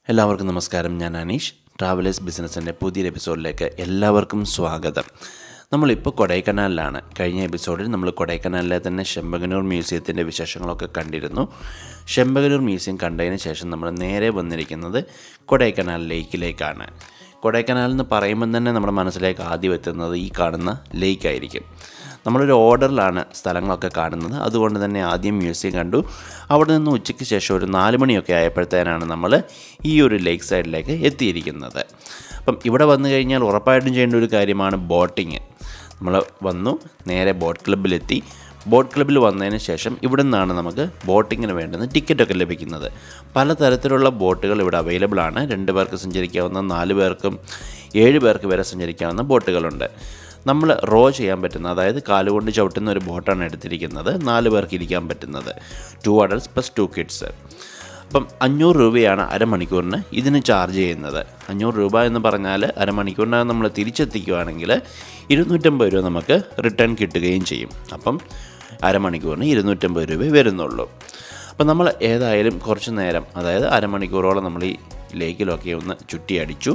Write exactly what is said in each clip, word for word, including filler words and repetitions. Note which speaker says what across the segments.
Speaker 1: എല്ലാവർക്കും നമസ്കാരം. ഞാൻ അനീഷ്. ട്രാവലേഴ്സ് ബിസിനസ്സിൻ്റെ പുതിയൊരു എപ്പിസോഡിലേക്ക് എല്ലാവർക്കും സ്വാഗതം. നമ്മളിപ്പോൾ കൊടൈക്കനാലിലാണ്. കഴിഞ്ഞ എപ്പിസോഡിൽ നമ്മൾ കൊടൈക്കനാലിലെ തന്നെ ചെമ്പകന്നൂർ മ്യൂസിയത്തിൻ്റെ വിശേഷങ്ങളൊക്കെ കണ്ടിരുന്നു. ചെമ്പകന്നൂർ മ്യൂസിയം കണ്ടതിന് ശേഷം നമ്മൾ നേരെ വന്നിരിക്കുന്നത് കൊടൈക്കനാൽ ലേക്കിലേക്കാണ്. കൊടൈക്കനാൽ എന്ന് പറയുമ്പം തന്നെ നമ്മുടെ മനസ്സിലേക്ക് ആദ്യം എത്തുന്നത് ഈ കാണുന്ന ലേക്കായിരിക്കും. നമ്മളൊരു ഓർഡറിലാണ് സ്ഥലങ്ങളൊക്കെ കാണുന്നത്. അതുകൊണ്ട് തന്നെ ആദ്യം മ്യൂസിയം കണ്ടു. അവിടെ നിന്ന് ഉച്ചയ്ക്ക് ശേഷം ഒരു നാല് മണിയൊക്കെ ആയപ്പോഴത്തേനാണ് നമ്മൾ ഈ ഒരു ലേക്ക് സൈഡിലേക്ക് എത്തിയിരിക്കുന്നത്. അപ്പം ഇവിടെ വന്നു കഴിഞ്ഞാൽ ഉറപ്പായിട്ടും ചെയ്യേണ്ട ഒരു കാര്യമാണ് ബോട്ടിങ്. നമ്മൾ വന്നു നേരെ ബോട്ട് ക്ലബ്ബിലെത്തി. ബോട്ട് ക്ലബ്ബിൽ വന്നതിന് ശേഷം ഇവിടെ നിന്നാണ് നമുക്ക് ബോട്ടിങ്ങിന് വേണ്ടുന്ന ടിക്കറ്റൊക്കെ ലഭിക്കുന്നത്. പലതരത്തിലുള്ള ബോട്ടുകൾ ഇവിടെ അവൈലബിൾ ആണ്. രണ്ട് പേർക്ക് സഞ്ചരിക്കാവുന്ന, നാല് പേർക്കും ഏഴ് പേർക്ക് വരെ സഞ്ചരിക്കാവുന്ന ബോട്ടുകളുണ്ട്. നമ്മൾ റോ ചെയ്യാൻ പറ്റുന്ന, അതായത് കാലുകൊണ്ട് ചവിട്ടുന്ന ഒരു ബോട്ടാണ് എടുത്തിരിക്കുന്നത്. നാല് പേർക്ക് ഇരിക്കാൻ പറ്റുന്നത്. Two adults plus two kids. അപ്പം അഞ്ഞൂറ് രൂപയാണ് അരമണിക്കൂറിന് ഇതിന് ചാർജ് ചെയ്യുന്നത്. അഞ്ഞൂറ് രൂപ എന്ന് പറഞ്ഞാൽ അരമണിക്കൂറിനകം നമ്മൾ തിരിച്ചെത്തിക്കുകയാണെങ്കിൽ ഇരുന്നൂറ്റമ്പത് രൂപ നമുക്ക് റിട്ടേൺ കിട്ടുകയും ചെയ്യും. അപ്പം അരമണിക്കൂറിന് ഇരുന്നൂറ്റമ്പത് രൂപ വരുന്നുള്ളൂ. അപ്പം നമ്മൾ ഏതായാലും കുറച്ച് നേരം, അതായത് അരമണിക്കൂറോളം നമ്മൾ ഈ ലേക്കിലൊക്കെ ഒന്ന് ചുറ്റി അടിച്ചു.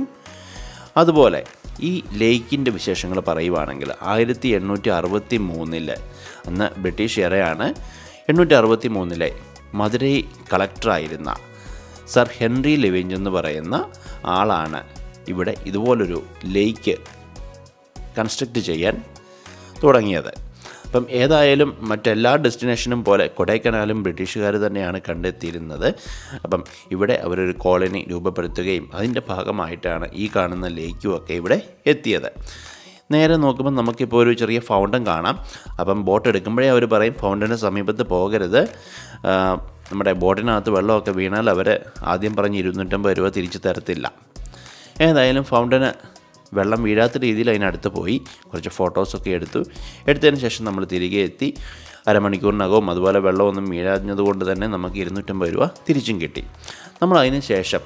Speaker 1: അതുപോലെ ഈ ലേക്കിൻ്റെ വിശേഷങ്ങൾ പറയുവാണെങ്കിൽ ആയിരത്തി എണ്ണൂറ്റി അറുപത്തി മൂന്നില് അന്ന് ബ്രിട്ടീഷ് എറയാണ്. എണ്ണൂറ്റി അറുപത്തി മൂന്നിലെ മധുരൈ കളക്ടറായിരുന്ന സർ ഹെൻറി ലെവിഞ്ച് എന്ന് പറയുന്ന ആളാണ് ഇവിടെ ഇതുപോലൊരു ലേക്ക് കൺസ്ട്രക്റ്റ് ചെയ്യാൻ തുടങ്ങിയത്. അപ്പം ഏതായാലും മറ്റെല്ലാ ഡെസ്റ്റിനേഷനും പോലെ കൊടൈക്കനാലും ബ്രിട്ടീഷുകാർ തന്നെയാണ് കണ്ടെത്തിയിരുന്നത്. അപ്പം ഇവിടെ അവരൊരു കോളനി രൂപപ്പെടുത്തുകയും അതിൻ്റെ ഭാഗമായിട്ടാണ് ഈ കാണുന്ന ലേക്കുമൊക്കെ ഇവിടെ എത്തിയത്. നേരെ നോക്കുമ്പോൾ നമുക്കിപ്പോൾ ഒരു ചെറിയ ഫൗണ്ടൻ കാണാം. അപ്പം ബോട്ട് എടുക്കുമ്പോഴേ അവർ പറയും ഫൗണ്ടന് സമീപത്ത് പോകരുത്, നമ്മുടെ ബോട്ടിനകത്ത് വെള്ളമൊക്കെ വീണാൽ അവർ ആദ്യം പറഞ്ഞ് ഇരുന്നൂറ്റമ്പത് രൂപ തിരിച്ചു തരത്തില്ല. ഏതായാലും ഫൗണ്ടന് വെള്ളം വീഴാത്ത രീതിയിൽ അതിനടുത്ത് പോയി കുറച്ച് ഫോട്ടോസൊക്കെ എടുത്തു. എടുത്തതിന് ശേഷം നമ്മൾ തിരികെ എത്തി. അരമണിക്കൂറിനകവും അതുപോലെ വെള്ളമൊന്നും വീഴാഞ്ഞത് കൊണ്ട് തന്നെ നമുക്ക് ഇരുന്നൂറ്റമ്പത് രൂപ തിരിച്ചും കിട്ടി. നമ്മൾ അതിന് ശേഷം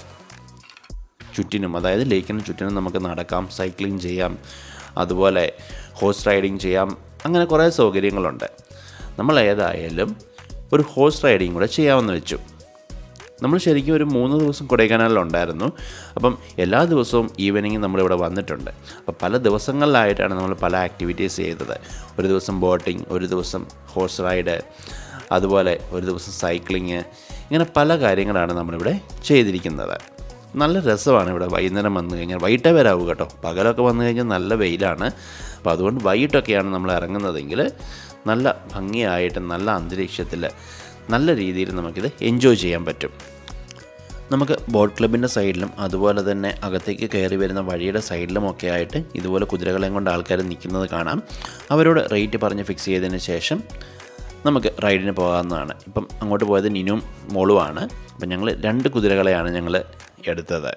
Speaker 1: ചുറ്റിനും, അതായത് ലേക്കിനും ചുറ്റിനും നമുക്ക് നടക്കാം, സൈക്ലിംഗ് ചെയ്യാം, അതുപോലെ ഹോഴ്സ് റൈഡിങ് ചെയ്യാം. അങ്ങനെ കുറേ സൗകര്യങ്ങളുണ്ട്. നമ്മൾ ഏതായാലും ഒരു ഹോഴ്സ് റൈഡിങ് കൂടെ ചെയ്യാമെന്ന് വെച്ചു. നമ്മൾ ശരിക്കും ഒരു മൂന്ന് ദിവസം കൊടൈക്കനാലിലുണ്ടായിരുന്നു. അപ്പം എല്ലാ ദിവസവും ഈവനിങ് നമ്മളിവിടെ വന്നിട്ടുണ്ട്. അപ്പോൾ പല ദിവസങ്ങളിലായിട്ടാണ് നമ്മൾ പല ആക്ടിവിറ്റീസ് ചെയ്തത്. ഒരു ദിവസം ബോട്ടിങ്, ഒരു ദിവസം ഹോഴ്സ് റൈഡ്, അതുപോലെ ഒരു ദിവസം സൈക്ലിങ്, ഇങ്ങനെ പല കാര്യങ്ങളാണ് നമ്മളിവിടെ ചെയ്തിരിക്കുന്നത്. നല്ല രസമാണ് ഇവിടെ. വൈകുന്നേരം വന്നു കഴിഞ്ഞാൽ, വൈകിട്ടേ വരാവൂ കേട്ടോ, പകലൊക്കെ വന്നു കഴിഞ്ഞാൽ നല്ല വെയിലാണ്. അപ്പോൾ അതുകൊണ്ട് വൈകിട്ടൊക്കെയാണ് നമ്മൾ ഇറങ്ങുന്നതെങ്കിൽ നല്ല ഭംഗിയായിട്ട് നല്ല അന്തരീക്ഷത്തിൽ നല്ല രീതിയിൽ നമുക്കിത് എൻജോയ് ചെയ്യാൻ പറ്റും. നമുക്ക് ബോട്ട് ക്ലബിൻ്റെ സൈഡിലും അതുപോലെ തന്നെ അകത്തേക്ക് കയറി വരുന്ന വഴിയുടെ സൈഡിലുമൊക്കെ ആയിട്ട് ഇതുപോലെ കുതിരകളെയും കൊണ്ട് ആൾക്കാർ നിൽക്കുന്നത് കാണാം. അവരോട് റേറ്റ് പറഞ്ഞ് ഫിക്സ് ചെയ്തതിന് ശേഷം നമുക്ക് റൈഡിന് പോകാവുന്നതാണ്. ഇപ്പം അങ്ങോട്ട് പോയത് നിനും മോളുമാണ്. അപ്പം ഞങ്ങൾ രണ്ട് കുതിരകളെയാണ് ഞങ്ങൾ എടുത്തത്.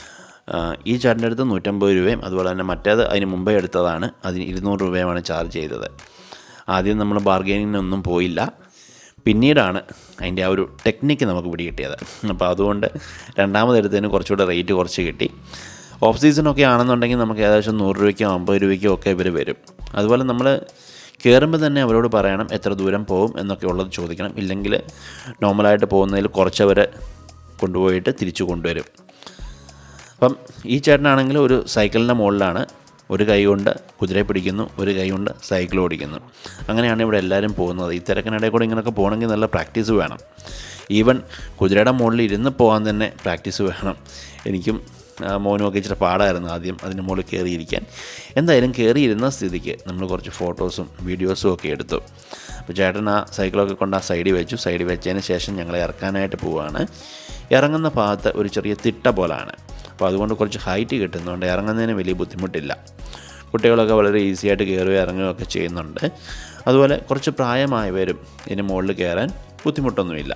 Speaker 1: ഈ ചേട്ടൻ്റെ അടുത്ത് നൂറ്റമ്പത് രൂപയും അതുപോലെ തന്നെ മറ്റേത് അതിന് മുമ്പേ എടുത്തതാണ്, അതിന് ഇരുന്നൂറ് രൂപയുമാണ് ചാർജ് ചെയ്തത്. ആദ്യം നമ്മൾ ബാർഗെയിനിങ്ങിനൊന്നും പോയില്ല. പിന്നീടാണ് അതിൻ്റെ ആ ഒരു ടെക്നിക്ക് നമുക്ക് പിടി കിട്ടിയത്. അപ്പോൾ അതുകൊണ്ട് രണ്ടാമതെടുത്തതിന് കുറച്ചുകൂടെ റേറ്റ് കുറച്ച് കിട്ടി. ഓഫ് സീസണൊക്കെ ആണെന്നുണ്ടെങ്കിൽ നമുക്ക് ഏകദേശം നൂറ് രൂപയ്ക്കോ അമ്പത് രൂപയ്ക്കോ ഒക്കെ ഇവർ വരും. അതുപോലെ നമ്മൾ കയറുമ്പോൾ തന്നെ അവരോട് പറയണം എത്ര ദൂരം പോകും എന്നൊക്കെ ഉള്ളത് ചോദിക്കണം. ഇല്ലെങ്കിൽ നോർമലായിട്ട് പോകുന്നതിൽ കുറച്ചവർ കൊണ്ടുപോയിട്ട് തിരിച്ചു കൊണ്ടുവരും. അപ്പം ഈ ചേട്ടനാണെങ്കിൽ ഒരു സൈക്കിളിൻ്റെ മുകളിലാണ്, ഒരു കൈ കൊണ്ട് കുതിരയെ പിടിക്കുന്നു, ഒരു കൈ കൊണ്ട് സൈക്കിൾ ഓടിക്കുന്നു. അങ്ങനെയാണ് ഇവിടെ എല്ലാവരും പോകുന്നത്. ഈ തിരക്കിനിടയിൽ കൂടെ ഇങ്ങനെയൊക്കെ പോകണമെങ്കിൽ നല്ല പ്രാക്ടീസ് വേണം. ഈവൻ കുതിരയുടെ മുകളിൽ ഇരുന്ന് പോകാൻ തന്നെ പ്രാക്ടീസ് വേണം. എനിക്കും മോനുമൊക്കെ ഇച്ചിരി പാടായിരുന്നു ആദ്യം അതിന് മുകളിൽ കയറിയിരിക്കാൻ. എന്തായാലും കയറിയിരുന്ന സ്ഥിതിക്ക് നമ്മൾ കുറച്ച് ഫോട്ടോസും വീഡിയോസും ഒക്കെ എടുത്തു. അപ്പോൾ ചേട്ടൻ ആ സൈക്കിളൊക്കെ കൊണ്ട് ആ സൈഡിൽ വെച്ചു. സൈഡിൽ വെച്ചതിന് ശേഷം ഞങ്ങളെ ഇറക്കാനായിട്ട് പോവുകയാണ്. ഇറങ്ങുന്ന ഭാഗത്ത് ഒരു ചെറിയ തിട്ട പോലാണ്. അപ്പോൾ അതുകൊണ്ട് കുറച്ച് ഹൈറ്റ് കിട്ടുന്നതുകൊണ്ട് ഇറങ്ങുന്നതിന് വലിയ ബുദ്ധിമുട്ടില്ല. കുട്ടികളൊക്കെ വളരെ ഈസി ആയിട്ട് കയറുകയും ഇറങ്ങുകയൊക്കെ ചെയ്യുന്നുണ്ട്. അതുപോലെ കുറച്ച് പ്രായമായവരും ഇതിന് മുകളിൽ കയറാൻ ബുദ്ധിമുട്ടൊന്നുമില്ല.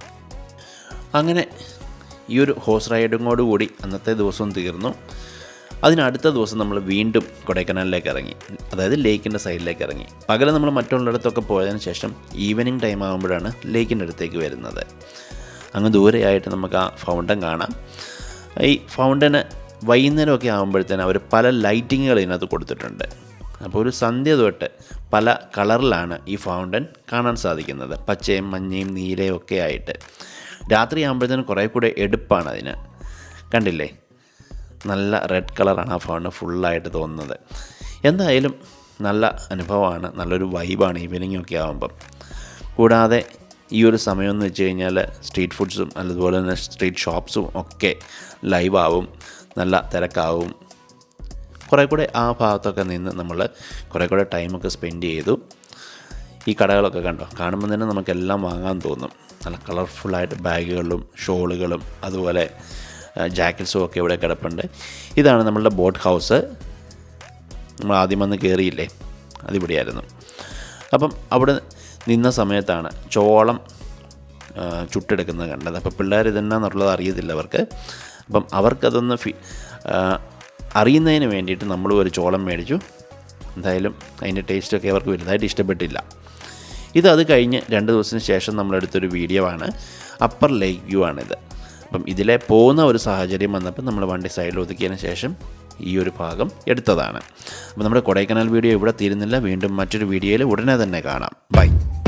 Speaker 1: അങ്ങനെ ഈ ഒരു ഹോഴ്സ് റൈഡിങ്ങോട് കൂടി അന്നത്തെ ദിവസവും തീർന്നു. അതിനടുത്ത ദിവസം നമ്മൾ വീണ്ടും കൊടൈക്കനാലിലേക്ക് ഇറങ്ങി, അതായത് ലേക്കിൻ്റെ സൈഡിലേക്ക് ഇറങ്ങി. പകരം നമ്മൾ മറ്റുള്ളിടത്തൊക്കെ പോയതിന് ശേഷം ഈവനിങ് ടൈം ആകുമ്പോഴാണ് ലേക്കിൻ്റെ അടുത്തേക്ക് വരുന്നത്. അങ്ങ് ദൂരെയായിട്ട് നമുക്ക് ആ ഫൗണ്ടൻ കാണാം. ഈ ഫൗണ്ടന് വൈകുന്നേരമൊക്കെ ആകുമ്പോഴത്തേന് അവർ പല ലൈറ്റിങ്ങുകൾ ഇതിനകത്ത് കൊടുത്തിട്ടുണ്ട്. അപ്പോൾ ഒരു സന്ധ്യ തൊട്ട് പല കളറിലാണ് ഈ ഫൗണ്ടൻ കാണാൻ സാധിക്കുന്നത്. പച്ചയും മഞ്ഞയും നീലയും ഒക്കെ ആയിട്ട്. രാത്രി ആകുമ്പോഴത്തേനും കുറേ കൂടെ എടുപ്പാണ് അതിന്. കണ്ടില്ലേ, നല്ല റെഡ് കളറാണ് ആ ഫോണിന് ഫുള്ളായിട്ട് തോന്നുന്നത്. എന്തായാലും നല്ല അനുഭവമാണ്, നല്ലൊരു വൈബാണ് ഈവനിങ് ഒക്കെ ആകുമ്പം. കൂടാതെ ഈ ഒരു സമയം എന്ന് വെച്ച് കഴിഞ്ഞാൽ സ്ട്രീറ്റ് ഫുഡ്സും അതുപോലെ തന്നെ സ്ട്രീറ്റ് ഷോപ്സും ഒക്കെ ലൈവാവും, നല്ല തിരക്കാവും. കുറേ കൂടെ ആ ഭാഗത്തൊക്കെ നിന്ന് നമ്മൾ കുറേ കൂടെ ടൈമൊക്കെ സ്പെൻഡ് ചെയ്തു. ഈ കടകളൊക്കെ കണ്ടോ, കാണുമ്പോൾ തന്നെ നമുക്കെല്ലാം വാങ്ങാൻ തോന്നും. നല്ല കളർഫുള്ളായിട്ട് ബാഗുകളും ഷോളുകളും അതുപോലെ ജാക്കറ്റ്സും ഒക്കെ ഇവിടെ കിടപ്പുണ്ട്. ഇതാണ് നമ്മളുടെ ബോട്ട് ഹൗസ്. നമ്മൾ ആദ്യം വന്ന് കയറിയില്ലേ, അതിവിടെയായിരുന്നു. അപ്പം അവിടെ നിന്ന സമയത്താണ് ചോളം ചുട്ടെടുക്കുന്നത് കണ്ടത്. അപ്പോൾ പിള്ളേർ ഇതെന്നാന്നുള്ളത് അറിയത്തില്ല അവർക്ക്. അപ്പം അവർക്കതൊന്ന് ഫി അറിയുന്നതിന് വേണ്ടിയിട്ട് നമ്മൾ ഒരു ചോളം മേടിച്ചു. എന്തായാലും അതിൻ്റെ ടേസ്റ്റൊക്കെ അവർക്ക് വലുതായിട്ട് ഇഷ്ടപ്പെട്ടില്ല. ഇത് അത് കഴിഞ്ഞ് രണ്ട് ദിവസത്തിന് ശേഷം നമ്മളെടുത്തൊരു വീഡിയോ ആണ്. അപ്പർ ലേക്ക് വ്യൂ ആണിത്. അപ്പം ഇതിലെ പോകുന്ന ഒരു സാഹചര്യം വന്നപ്പോൾ നമ്മൾ വണ്ടി സൈഡിൽ ഒതുക്കിയതിന് ശേഷം ഈ ഒരു ഭാഗം എടുത്തതാണ്. അപ്പോൾ നമ്മുടെ കൊടൈക്കനാൽ വീഡിയോ ഇവിടെ തീരുന്നില്ല. വീണ്ടും മറ്റൊരു വീഡിയോയിൽ ഉടനെ തന്നെ കാണാം. ബൈ.